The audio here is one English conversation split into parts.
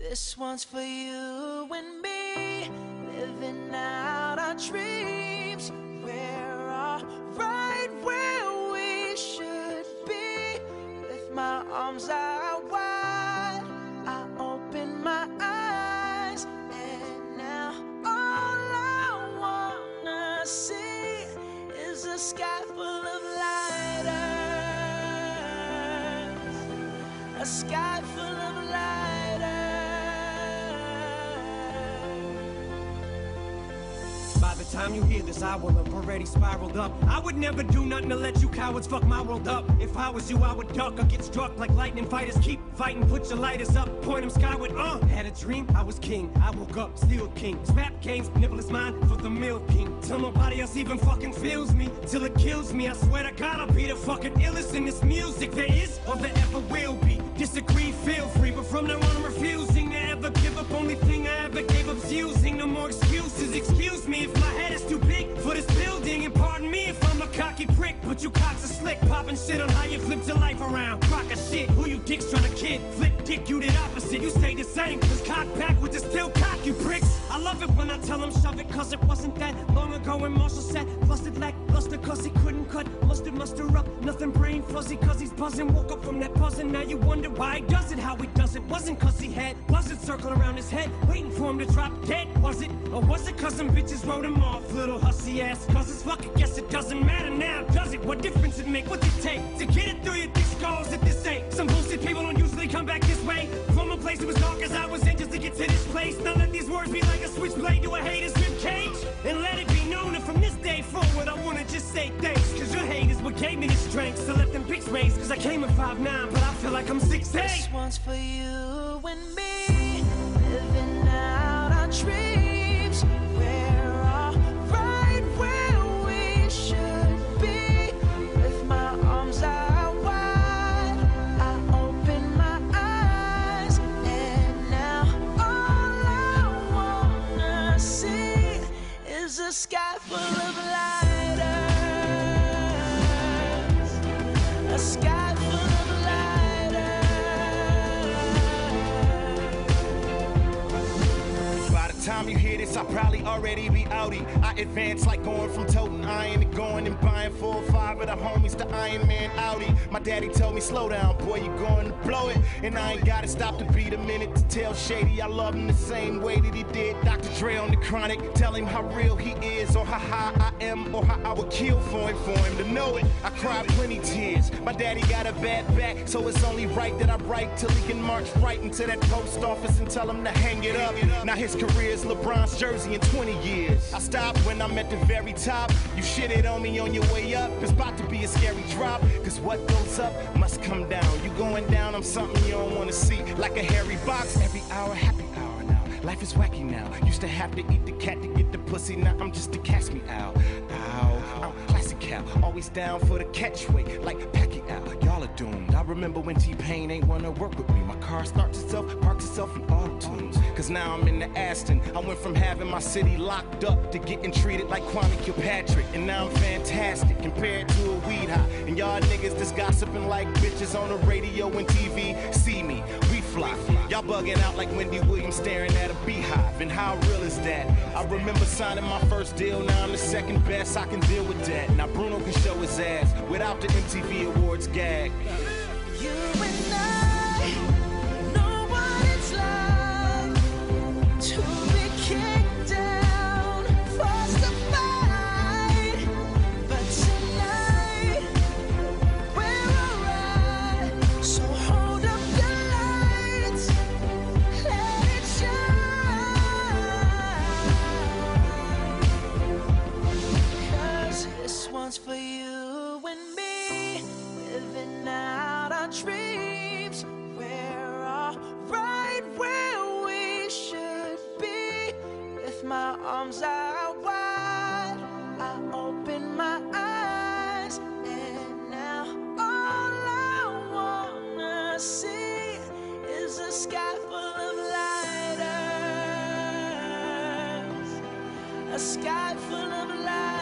This one's for you and me, living out our dreams. We're all right where we should be. With my arms out wide, I open my eyes, and now all I wanna see is a sky full of lighters, a sky full of lighters. By the time you hear this, I will have already spiraled up. I would never do nothing to let you cowards fuck my world up. If I was you, I would duck or get struck like lightning fighters. Keep fighting, put your lighters up, point them skyward. Had a dream, I was king. I woke up, still king. Snap games, nibble is mine for the milk king. Till nobody else even fucking feels me, till it kills me. I swear to God, I'll be the fucking illest in this music there is or there ever will be. Disagree, feel free, but from now on I'm refusing to ever give up. Only thing I ever gave up's using. No more excuses, excuse me if my head is too big for this building. And pardon me if I'm a cocky prick, but you cocks are slick, popping shit on how you flipped your life around. Crock of shit, who you dicks trying to kid? Flip dick, you did opposite, you stay the same. Cause cock backwards is still cock, you pricks. I love it when I tell them shove it, cause it wasn't that long ago when Marshall said busted like luster cause he couldn't cut. Muster up, nothing brain fuzzy cause he's buzzing. Woke up from that buzzing, now you wonder why he does it, how he does it. Wasn't cause he had buzzards circling around his head, waiting for him to drop dead, was it? Or was it cause some bitches wrote him off, little hussy ass? Cause it's fuck, I guess it doesn't matter now, does it? What difference it make, what's it take to get it through your thick skulls if this ain't? Some bullshit people don't usually come back this way. From a place that was dark as I was in just to get to this place. Now let these words be like a switchblade to a hater's rib cage. And let it be known that from this day forward I wanna just say thanks. Cause your hate is what gave me the strength to let them pics raise. Cause I came at 5'9", but I feel like I'm 6'8". This one's for you and me, living out our dreams. We're all right where we should be. With my arms out wide, I open my eyes, and now all I wanna see is a sky full of lighters, a sky full of time you hear this, I'll probably already be outie. I advance like going from toting iron to going and buying 4 or 5 of the homies to Iron Man Audi. My daddy told me, slow down, boy, you going to blow it. And I ain't gotta stop to beat a minute to tell Shady I love him the same way that he did Dr. Dre on the Chronic. Tell him how real he is, or how high I am, or how I would kill for him to know it. I cried plenty tears. My daddy got a bad back, so it's only right that I write till he can march right into that post office and tell him to hang it up. Now his career is LeBron's jersey in 20 years. I stopped when I'm at the very top. You shitted on me on your way up. It's about to be a scary drop. Cause what goes up must come down. You going down, I'm something you don't wanna see. Like a hairy box, every hour, happy hour now. Life is wacky now. Used to have to eat the cat to get the pussy. Now I'm just a cast me out. Ow, I'm classic Cal. Always down for the catchweight, like Pacquiao. Y'all are doomed. I remember when T-Pain ain't wanna work with me. My car starts itself, parks itself in auto-tunes. Cause now I'm in the Aston. I went from having my city locked up to getting treated like Kwame Kilpatrick. And now I'm fantastic compared to a weed high. And y'all niggas just gossiping like bitches on the radio and TV. See me, we fly. Y'all bugging out like Wendy Williams staring at a beehive. And how real is that? I remember signing my first deal. Now I'm the second best, I can deal with that. Now Bruno can show his ass without the MTV Awards gag. You and I know what it's like to be kicked down, forced to fight. But tonight we're alright. So hold up the lights, let it shine. Cause this one's for you and me, living out our dreams. We're all right where we should be. With my arms out wide, I open my eyes, and now all I wanna see is a sky full of lighters, a sky full of lighters.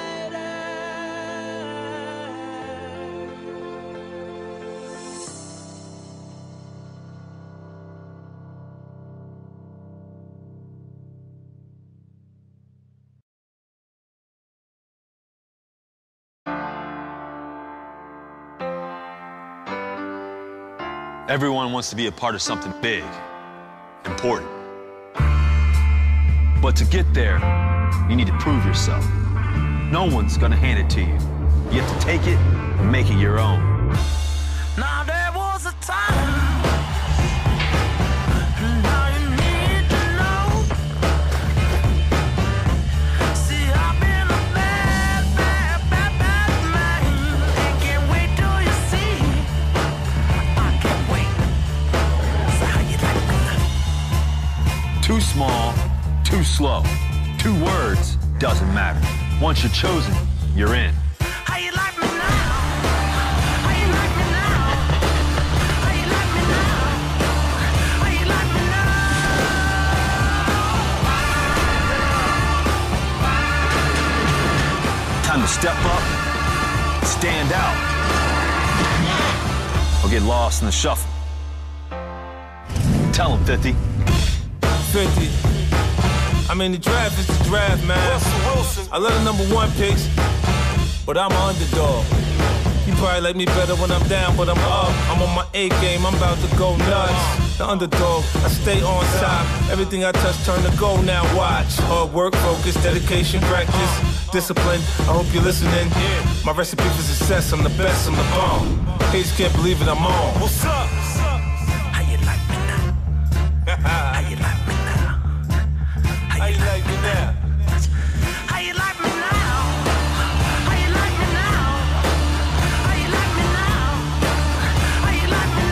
Everyone wants to be a part of something big, important. But to get there, you need to prove yourself. No one's gonna hand it to you. You have to take it and make it your own. Now there was a time. Now you need to know. See, I've been a bad man. And can't wait till you see. I can't wait. So how you like me now? Too small, too slow. 2 words, doesn't matter. Once you're chosen, you're in. How you like me now? How you like me now? How you like me now? How you like me now? Time to step up, stand out, or get lost in the shuffle. Tell him, 50. 50. I mean, the draft is the draft, man. Wilson. I love the #1 picks, but I'm an underdog. You probably like me better when I'm down, but I'm up. I'm on my A game, I'm about to go nuts. The underdog, I stay on top. Everything I touch turn to gold now, watch. Hard work, focus, dedication, practice, discipline. I hope you're listening. My recipe for success, I'm the best, I'm the bomb. Haters can't believe it, I'm on. What's up? How you like me now? How you like me now? How you like me now? How you like me now? How you like me now? How you like me now? How you like me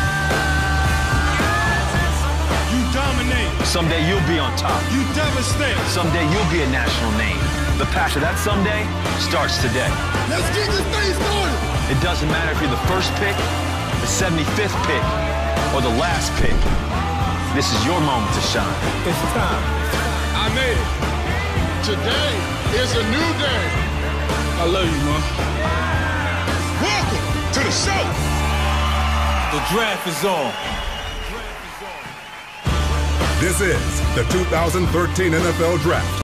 now? You dominate. Someday you'll be on top. You devastate. Someday you'll be a national name. The path to that someday starts today. Let's get this thing started. It doesn't matter if you're the first pick, the 75th pick, or the last pick. This is your moment to shine. It's time. I made it. Today is a new day. I love you, man. Welcome to the show. The draft is on. This is the 2013 NFL Draft.